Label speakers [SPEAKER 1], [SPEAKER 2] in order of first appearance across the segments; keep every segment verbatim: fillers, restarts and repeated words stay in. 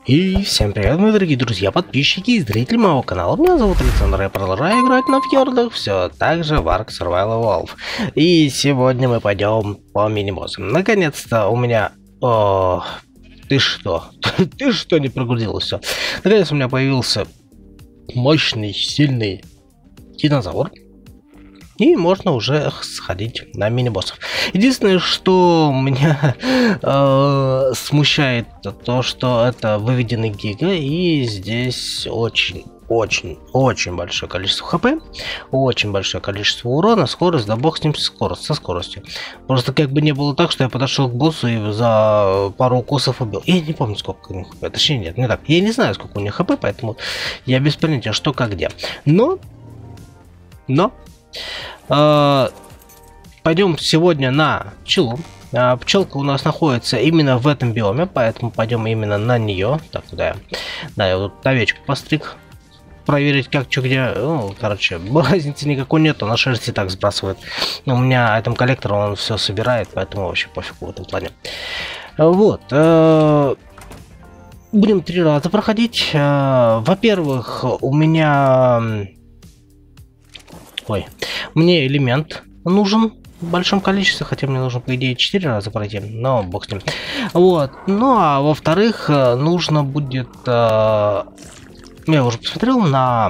[SPEAKER 1] И всем привет, мои дорогие друзья, подписчики и зрители моего канала. Меня зовут Александр, я продолжаю играть на фьордах, все так же в Ark Survival Evolved. И сегодня мы пойдем по мини-боссам. Наконец-то у меня... О, ты что? Ты что, не прогрузилось все? Наконец у меня появился мощный, сильный динозавр. И можно уже сходить на мини-боссов. Единственное, что меня э, смущает, то, что это выведенный гига, и здесь очень, очень, очень большое количество хп, очень большое количество урона, скорость, да бог с ним скорость, со скоростью. Просто как бы не было так, что я подошел к боссу и за пару укусов убил. Я не помню, сколько у них хп. Точнее, нет, не так. Я не знаю, сколько у них хп, поэтому я без понятия, что как где. Но, но... Uh, пойдем сегодня на пчелу. Uh, пчелка у нас находится именно в этом биоме, поэтому пойдем именно на нее. Так, куда я? Да, я вот овечку постриг. Проверить, как, что, где. Ну, короче, разницы никакой нет, на шерсти так сбрасывает. У меня этом коллектором он все собирает, поэтому вообще пофигу в этом плане. Uh, вот. Uh, будем три раза проходить. Uh, во-первых, у меня... Ой, мне элемент нужен в большом количестве, хотя мне нужно, по идее, четыре раза пройти, но бог с ним. Вот, ну а во-вторых, нужно будет... Э, я уже посмотрел на...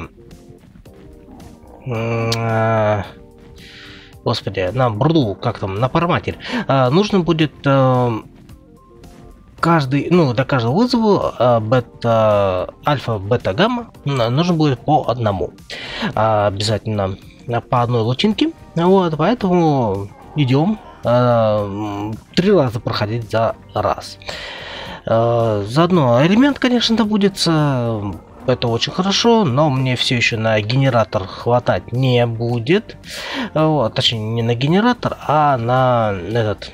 [SPEAKER 1] Э, господи, на бруду, как там, на параматерь. Э, нужно будет... Э, каждый, ну, для каждого вызова э, бета, альфа, бета, гамма нужно будет по одному. Э, обязательно по одной лучинке. Вот, поэтому идем э, три раза проходить за раз. Э, заодно элемент, конечно, добудется. Это очень хорошо, но мне все еще на генератор хватать не будет. Вот, точнее, не на генератор, а на этот...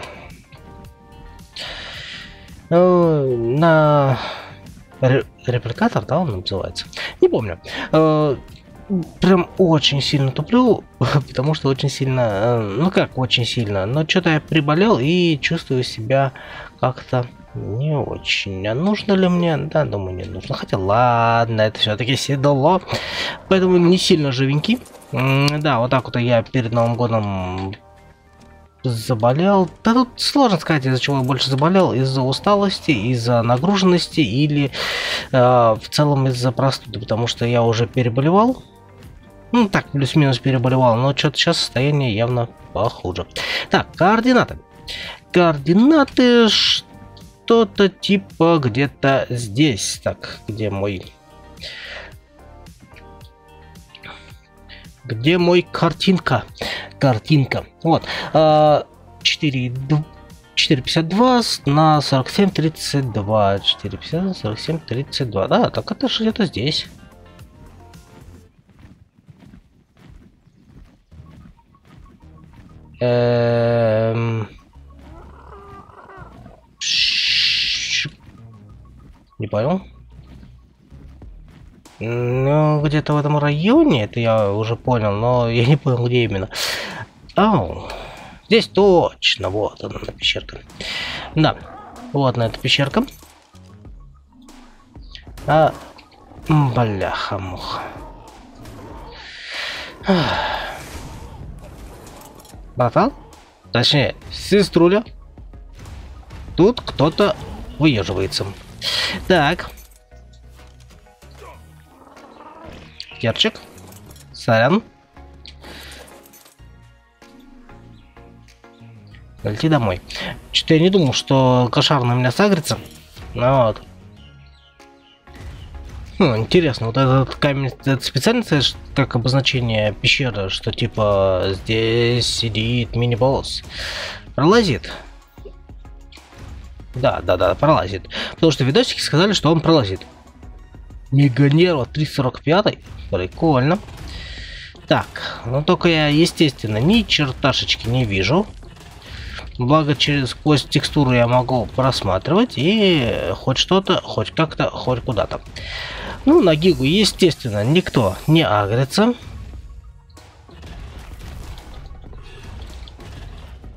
[SPEAKER 1] на репликатор, да, он называется, не помню. Прям очень сильно туплю, потому что очень сильно, ну как очень сильно, но что-то я приболел и чувствую себя как-то не очень. А нужно ли мне? Да, думаю, не нужно. Хотя ладно, это все-таки седло, поэтому не сильно живенький. Да, вот так вот я перед Новым годом заболел. Да тут сложно сказать, из-за чего я больше заболел. Из-за усталости, из-за нагруженности или э, в целом из-за простуды. Потому что я уже переболевал. Ну так, плюс-минус переболевал. Но что-то сейчас состояние явно похуже. Так, координаты. Координаты что-то типа где-то здесь. Так, где мой... Где мой картинка? Картинка. Вот. четыре пятьдесят два на сорок семь тридцать два. четыре пятьдесят на сорок семь тридцать два. Да, так это же где-то здесь. Эм... Не понял. Ну, где-то в этом районе, это я уже понял, но я не понял, где именно. Ау, здесь точно, вот она, на пещерка. Да, вот на эта пещерка. А, бляха-муха. Братан? Точнее, сеструля. Тут кто-то выеживается. Так. Керчик. Сорян. Лети домой. Что-то я не думал, что кошар на меня сагрится. Ну вот. Хм, интересно, вот этот камень, это специально как обозначение пещеры, что типа здесь сидит мини-босс. Пролазит. Да, да, да, пролазит. Потому что видосики сказали, что он пролазит. Меганерва триста сорок пять. Прикольно. Так, ну только я, естественно, ни черташечки не вижу. Благо, через сквозь текстуру я могу просматривать и хоть что-то, хоть как-то, хоть куда-то. Ну, на гигу, естественно, никто не агрится.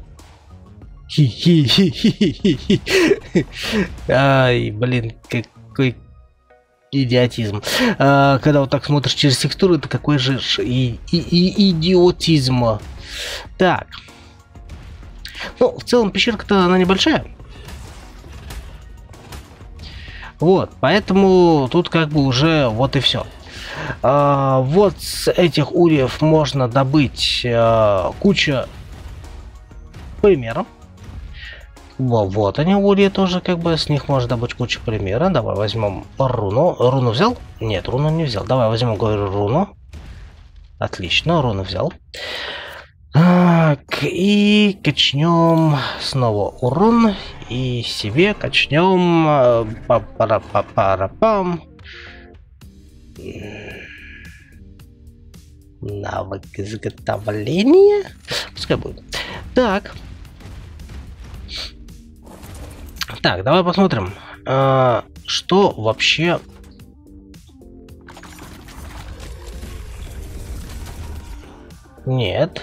[SPEAKER 1] Хи-хи-хи-хи-хи-хи. Ай, блин, как какой идиотизм. А, когда вот так смотришь через текстуру, это какой же и, и, и идиотизм. Так. Ну, в целом пещерка-то она небольшая. Вот, поэтому тут как бы уже вот и все. А, вот с этих ульев можно добыть а, кучу примеров. Вот, вот они ульи тоже, как бы с них можно добыть кучу примера. Давай возьмем руну. Руну взял? Нет, руну не взял. Давай возьмем, говорю, руну. Отлично, руну взял. Так, и качнем снова урон. И себе качнем па-пара-па-пара-пам. Навык изготовления. Пускай будет. Так. Так, давай посмотрим, а, что вообще... Нет.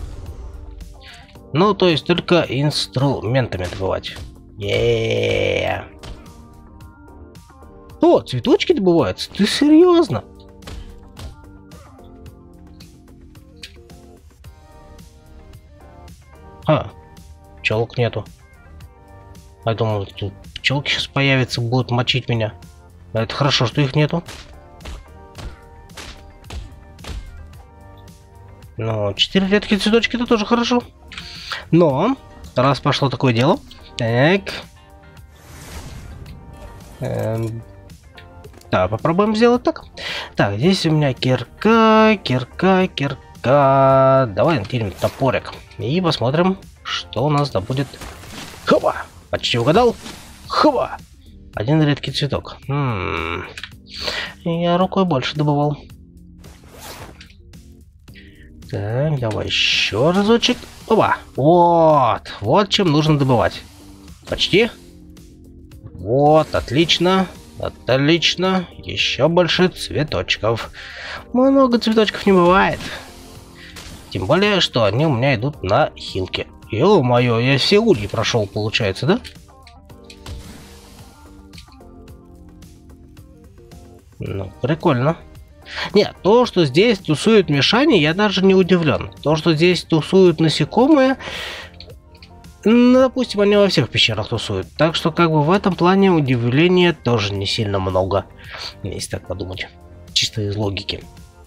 [SPEAKER 1] Ну, то есть только инструментами добывать. Е-е-е. О, цветочки добываются? Ты серьезно? А, пчелок нету. Я думал, тут пчелки сейчас появятся, будут мочить меня. А это хорошо, что их нету. Ну, четыре редкие цветочки, это тоже хорошо. Но, раз пошло такое дело. Так. Эм, да, попробуем сделать так. Так, здесь у меня кирка, кирка, кирка. Давай накинем топорик. И посмотрим, что у нас да будет. Хоба! Почти угадал. Хоба! Один редкий цветок. М-м-м. Я рукой больше добывал. Так, давай еще разочек. Оба! Вот! Вот чем нужно добывать. Почти. Вот, отлично. Отлично. Еще больше цветочков. Много цветочков не бывает. Тем более, что они у меня идут на хилке. Ё-моё, я все ульи прошел, получается, да? Ну, прикольно. Нет, то, что здесь тусуют мишани, я даже не удивлен. То, что здесь тусуют насекомые, ну, допустим, они во всех пещерах тусуют. Так что, как бы, в этом плане удивления тоже не сильно много. Если так подумать. Чисто из логики.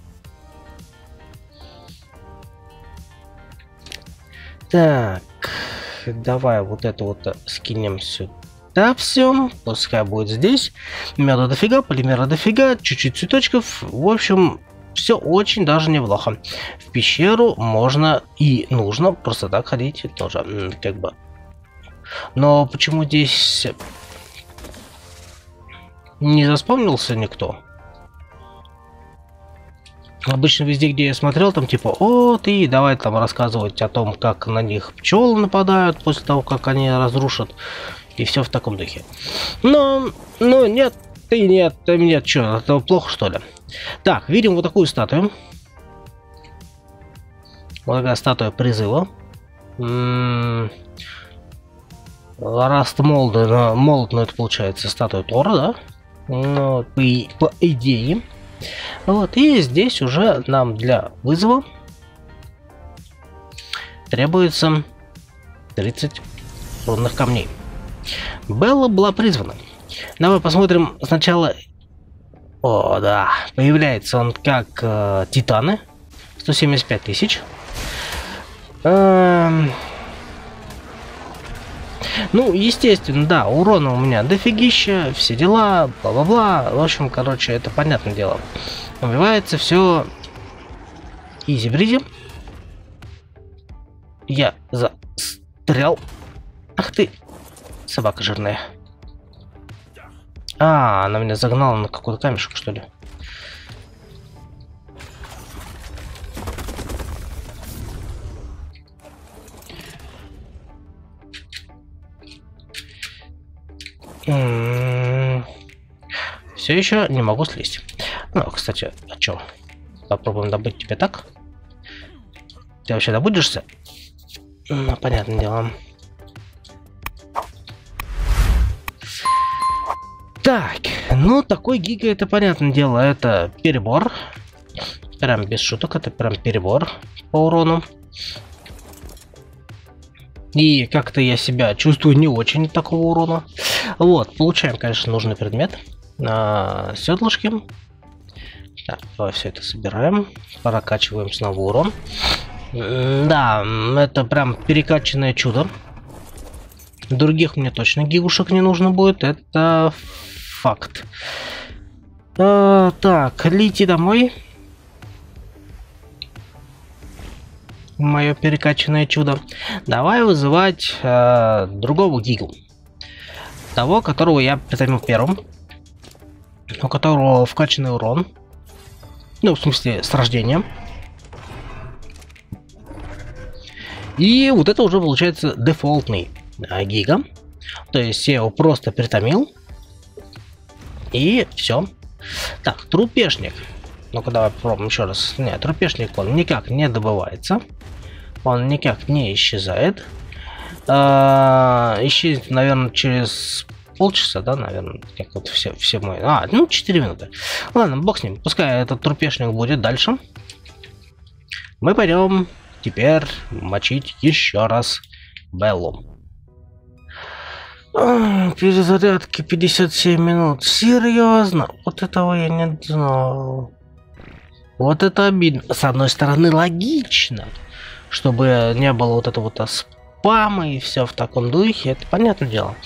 [SPEAKER 1] Так, давай вот это вот скинем сюда все. Пускай будет здесь. Меда дофига, полимера дофига, чуть-чуть цветочков. В общем, все очень даже неплохо. В пещеру можно и нужно просто так ходить тоже, как бы. Но почему здесь не заспомнился никто? Обычно везде, где я смотрел, там типа, о, ты давай там рассказывать о том, как на них пчелы нападают после того, как они разрушат. И все в таком духе. Но, ну, нет, ты нет, ты нет, что, это плохо, что ли? Так, видим вот такую статую. Вот такая статуя призыва. М-м-м. Раст молода, молот, но это получается статуя Тора, да? Ну, по, по идее. Вот, и здесь уже нам для вызова требуется тридцать рунных камней. Белла была призвана. Давай посмотрим сначала. О, да, появляется он как э, титаны. сто семьдесят пять тысяч. Эм... Ну, естественно, да, урона у меня дофигища, все дела, бла-бла-бла. В общем, короче, это понятное дело. Убивается все изи-бризи. Я застрял. Ах ты, собака жирная. А, она меня загнала на какой-то камешек, что ли. Все еще не могу слезть. Ну, кстати, а чё? Попробуем добыть тебя так. Ты вообще добудешься? Ну, понятное дело. Так, Ну, такой гига, это, понятное дело, это перебор. Прям без шуток, это прям перебор по урону. И как-то я себя чувствую не очень такого урона. Вот, получаем, конечно, нужный предмет. А, седлышки. Так, давай все это собираем. Прокачиваем снова урон. Да, это прям перекачанное чудо. Других мне точно гигушек не нужно будет. Это факт. А, так, лети домой. Мое перекачанное чудо. Давай вызывать э, другого гигу. Того, которого я притомил первым. У которого вкачанный урон. Ну, в смысле, с рождения. И вот это уже получается дефолтный э, гига. То есть я его просто притомил. И все. Так, трупешник. Ну-ка, давай попробуем еще раз. Нет, трупешник он никак не добывается. Он никак не исчезает. А, исчезнет, наверное, через полчаса, да, наверное. Как вот все, все мои. А, ну, четыре минуты. Ладно, бог с ним. Пускай этот трупешник будет дальше. Мы пойдем теперь мочить еще раз Беллу. А, перезарядки пятьдесят семь минут. Серьезно? Вот этого я не знал. Вот это обидно. С одной стороны, логично. Чтобы не было вот этого вот спама и все в таком духе. Это понятное дело.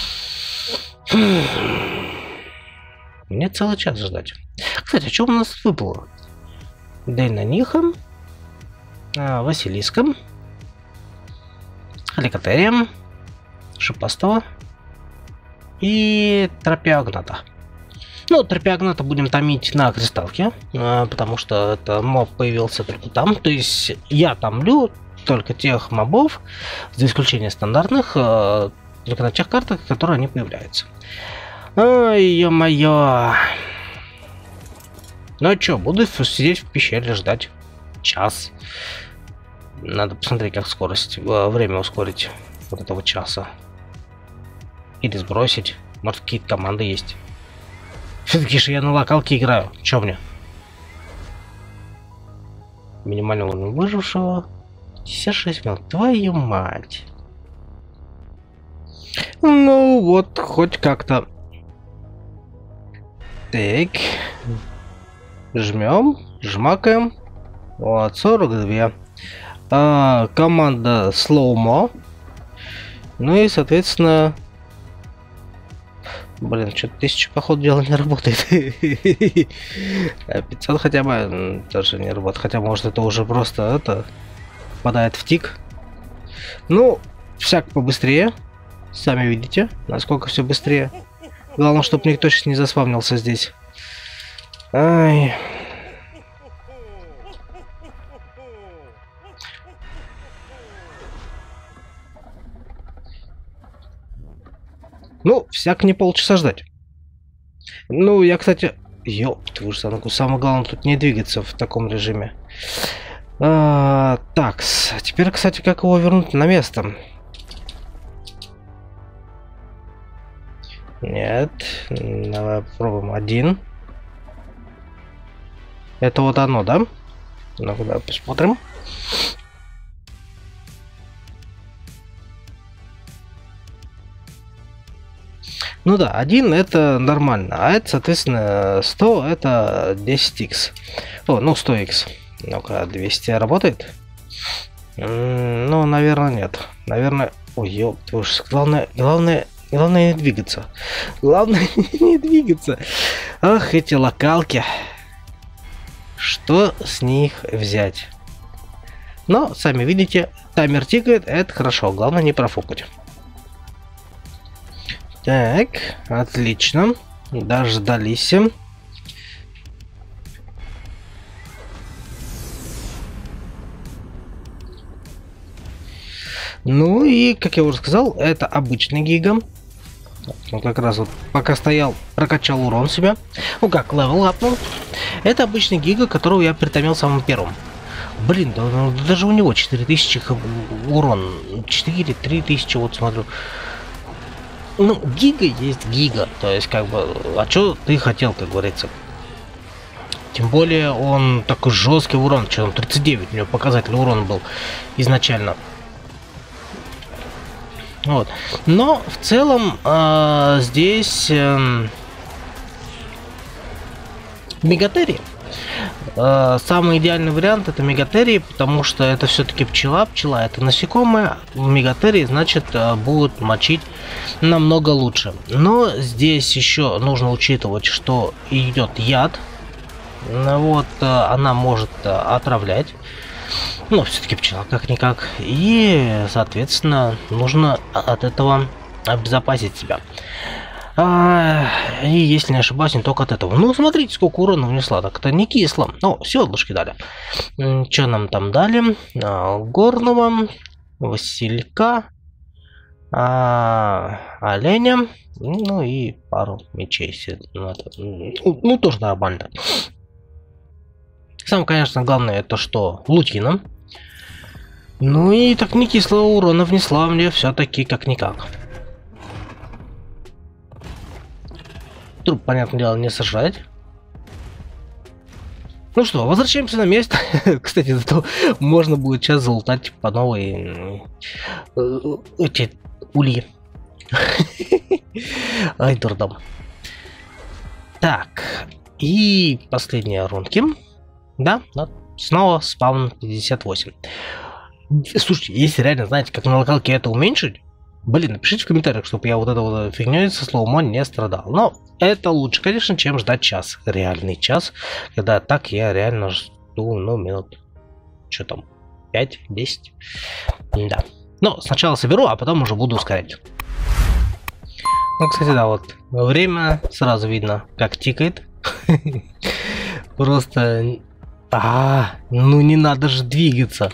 [SPEAKER 1] Мне целый час ждать. Кстати, что у нас выпало? Дейнаниха. А, Василиска. Халикотерия. Шипастого. И Тропиогната. Ну, Тропиогната будем томить на кристалке, потому что это моб появился только там. То есть я томлю только тех мобов, за исключением стандартных, только на тех картах, которые они появляются. Ой, ё-моё. Ну а чё, буду сидеть в пещере ждать час. Надо посмотреть, как скорость, время ускорить вот этого часа. Или сбросить. Может, какие-то команды есть. Все-таки же я на локалке играю. Чё мне? Минимальный уровень выжившего. пятьдесят шесть минут. Твою мать. Ну вот, хоть как-то. Так. Жмем. Жмакаем. Вот, сорок два. А, команда Слоумо. Ну и, соответственно... Блин, что-то тысяча, походу, дела не работает. пятьсот хотя бы тоже не работает. Хотя, может, это уже просто это попадает в тик. Ну, всяк побыстрее. Сами видите, насколько все быстрее. Главное, чтобы никто сейчас не заспавнился здесь. Ай. Ну, всяк не полчаса ждать. Ну, я, кстати... Ёп, твою ж санку. Самое главное тут не двигаться в таком режиме. А, так, теперь, кстати, как его вернуть на место? Нет. Давай попробуем один. Это вот оно, да? Ну-ка, давай посмотрим. Ну да, один это нормально, а это, соответственно, сто это десять икс. О, ну сто икс. Ну-ка, двести работает? М-м, ну, наверное, нет. Наверное... Ой, ёп, главное, главное, главное не двигаться. Главное не двигаться. Ах, эти локалки. Что с них взять? Но, сами видите, таймер тикает, это хорошо. Главное не профукать. Так, отлично. Дождались. Ну и, как я уже сказал, это обычный гига. Он как раз вот пока стоял, прокачал урон себя. Ну как, левел апнул. Это обычный гига, которого я притомил самым первым. Блин, да, да, даже у него четыре тысячи урон. четыре-три тысячи, вот смотрю. Ну, гига есть гига. То есть, как бы, а что ты хотел, как говорится? Тем более, он такой жесткий урон. Что там, тридцать девять у него показатель урона был изначально. Вот. Но, в целом, э, здесь... Э, Мегатерии. Э, самый идеальный вариант это мегатерии, потому что это все-таки пчела. Пчела это насекомое. Мегатерии, значит, будут мочить намного лучше. Но здесь еще нужно учитывать, что идет яд. Вот, она может отравлять. Но все-таки пчела как-никак. И, соответственно, нужно от этого обезопасить себя. А, и если не ошибаюсь, не только от этого. Ну, смотрите, сколько урона внесла. Так это не кисло. Ну, седлышки дали. Что нам там дали? А, горного, Василька, а, оленя, ну и пару мечей. Ну, ну, тоже нормально. Самое, конечно, главное, это что? Лутина. Ну и так не кислого урона внесла мне все-таки как-никак. Труп, понятное дело, не сажать. Ну что, возвращаемся на место. Кстати, зато можно будет сейчас залутать по новой эти ульи. Ай, дурдом. Так, и последние рунки. Да, да, снова спаун пятьдесят восемь. Слушайте, если реально знаете, как на локалке это уменьшить, блин, напишите в комментариях, чтобы я вот этой вот фигней со слоумо не страдал. Но это лучше, конечно, чем ждать час. Реальный час. Когда так я реально жду, ну, минут... Что там? пять-десять? Да. Но сначала соберу, а потом уже буду ускорять. Ну, кстати, да, вот. Время сразу видно, как тикает. Просто... А, ну не надо же двигаться.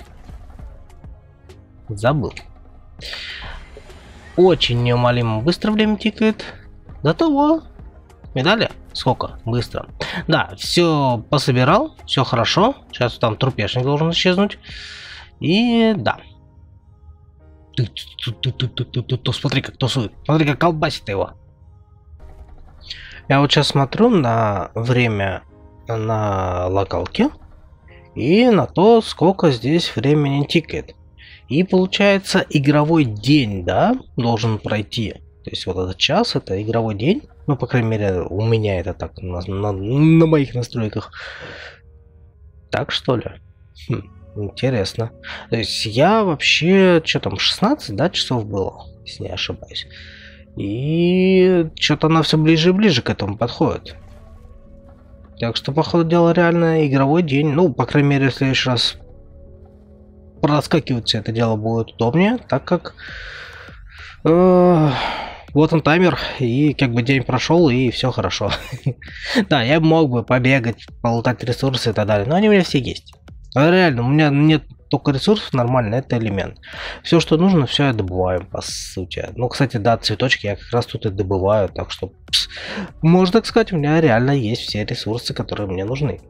[SPEAKER 1] Забыл. Очень неумолимо быстро время тикает. До того. Медали? Сколько? Быстро. Да, все пособирал. Все хорошо. Сейчас там трупешник должен исчезнуть. И да. Смотри, как тусует. Смотри, как колбасит его. Я вот сейчас смотрю на время на локалке. И на то, сколько здесь времени тикает. И получается, игровой день, да, должен пройти. То есть вот этот час, это игровой день. Ну, по крайней мере, у меня это так на, на, на моих настройках. Так, что ли? Хм, интересно. То есть я вообще, что там, шестнадцать, да, часов было, если не ошибаюсь. И что-то она все ближе и ближе к этому подходит. Так что, по ходу дела, реально игровой день. Ну, по крайней мере, в следующий раз проскакивать все это дело будет удобнее, так как э, вот он таймер, и как бы день прошел, и все хорошо. Да, я мог бы побегать, полутать ресурсы и так далее, но они у меня все есть. Реально, у меня нет только ресурсов нормально, это элемент. Все, что нужно, все я добываю, по сути. Ну, кстати, да, цветочки я как раз тут и добываю, так что, пс, можно так сказать, у меня реально есть все ресурсы, которые мне нужны.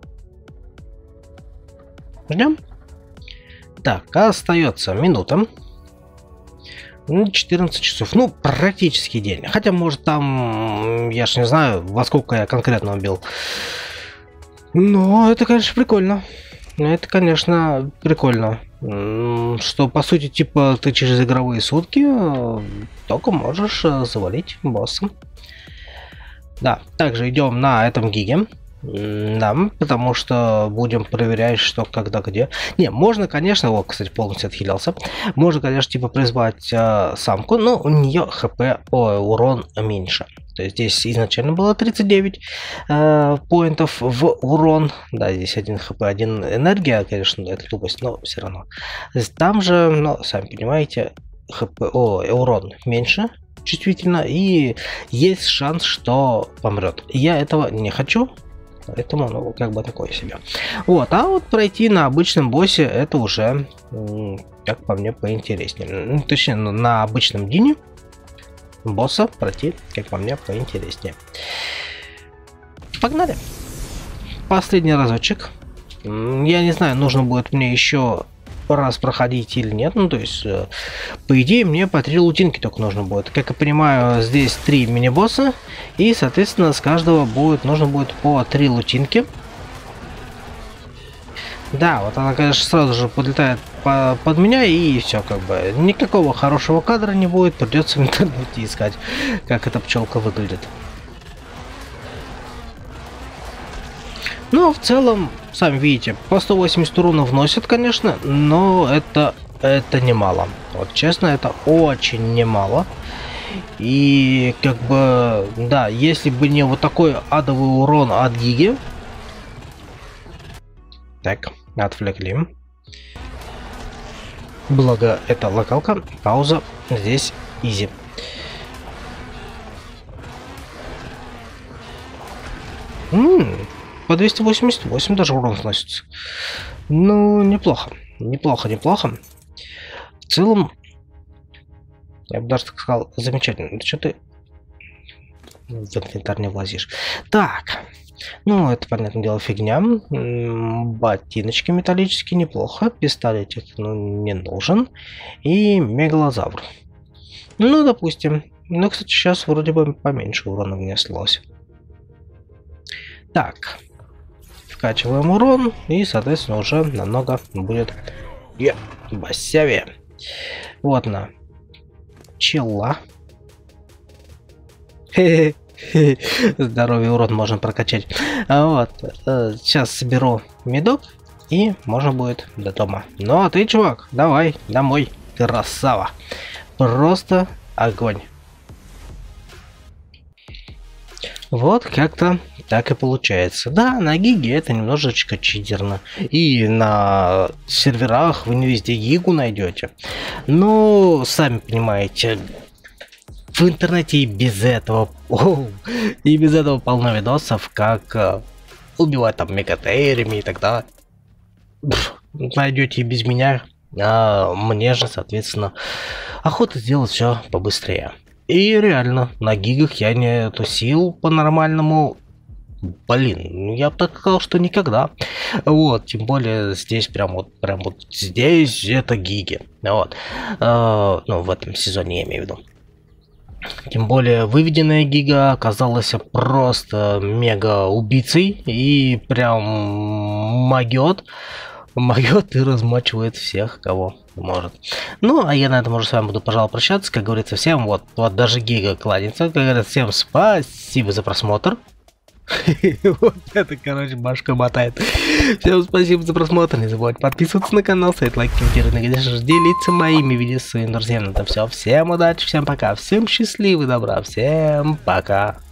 [SPEAKER 1] Ждем. Так, остается минута. четырнадцать часов. Ну, практически день. Хотя, может, там, я ж не знаю, во сколько я конкретно убил. Но это, конечно, прикольно. Это, конечно, прикольно. Что, по сути, типа, ты через игровые сутки только можешь завалить босса. Да, также идем на этом гиге. Да, потому что будем проверять, что когда где. Не, можно, конечно, вот, кстати, полностью отхилялся. Можно, конечно, типа призвать э, самку, но у нее хп, ой, урон меньше. То есть здесь изначально было тридцать девять э, поинтов в урон. Да, здесь один хп, один энергия, конечно, это тупость, но все равно. Там же, ну, сами понимаете, хп, о, урон меньше. Чувствительно, и есть шанс, что помрет. Я этого не хочу. Поэтому, ну, как бы такое себе. Вот, а вот пройти на обычном боссе, это уже, как по мне, поинтереснее. Точнее, на обычном дине босса пройти, как по мне, поинтереснее. Погнали. Последний разочек. Я не знаю, нужно будет мне еще раз проходить или нет. Ну, то есть, э, по идее, мне по три лутинки только нужно будет. Как я понимаю, здесь три мини-босса, и, соответственно, с каждого будет нужно будет по три лутинки. Да, вот она, конечно, сразу же подлетает по под меня, и все, как бы. Никакого хорошего кадра не будет, придется в интернете искать, как эта пчелка выглядит. Ну, в целом, сами видите, по сто восемьдесят урона вносят, конечно, но это, это немало. Вот честно, это очень немало. И, как бы, да, если бы не вот такой адовый урон от Гиги. Так, отвлекли. Благо, это локалка, пауза, здесь изи. Ммм. По двести восемьдесят восемь даже урон сносится. Ну, неплохо. Неплохо, неплохо. В целом, я бы даже так сказал, замечательно. Что ты в инвентарь не влазишь? Так. Ну, это, понятное дело, фигня. Ботиночки металлические, неплохо. Пистолетик, ну, не нужен. И мегалозавр. Ну, допустим. Ну, кстати, сейчас вроде бы поменьше урона внеслось. Так. Вкачиваем урон, и, соответственно, уже намного будет е басявее. Вот на чела. Здоровье, урон можно прокачать. Вот. Сейчас соберу медок, и можно будет до дома. Ну а ты, чувак, давай домой. Красава. Просто огонь. Вот как-то так и получается. Да, на Гиге это немножечко читерно. И на серверах вы не везде Гигу найдете. Но, сами понимаете, в интернете и без этого, о, и без этого полно видосов, как uh, убивать там мегатейрами и так далее. Найдете и без меня. А мне же, соответственно, охота сделать все побыстрее. И реально, на гигах я не тусил по-нормальному. Блин, я бы так сказал, что никогда. Вот, тем более здесь, прям вот, прям вот здесь это гиги. Вот. Э, ну, в этом сезоне я имею в виду. Тем более, выведенная гига оказалась просто мега убийцей. И прям могет. Могет и размачивает всех, кого может. Ну, а я на этом уже с вами буду, пожалуй, прощаться. Как говорится, всем вот, вот даже гига кланяется. Как говорится, всем спасибо за просмотр. Вот это, короче, башка мотает. Всем спасибо за просмотр. Не забывайте подписываться на канал, ставить лайк, комментировать, и, конечно же, делиться моими видео с своими друзьями. Это все. Всем удачи, всем пока. Всем счастливы, добра. Всем пока.